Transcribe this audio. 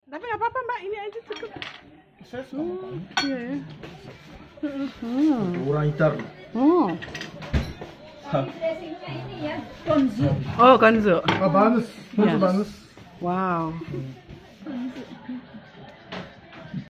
Tapi nggak apa-apa Mbak, ini aja cukup. Iya ya. Kurang hitam. Oh. Dressingnya ini ya, konzu. Oh, konzu. Ah, bagus. Ya. Bagus. Wow.